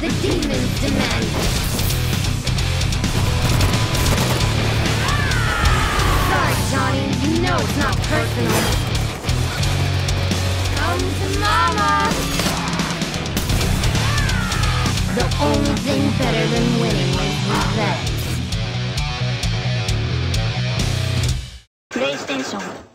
The demons demand it. Sorry, Johnny, you know it's not personal. Come to Mama! The only thing better than winning is revenge. PlayStation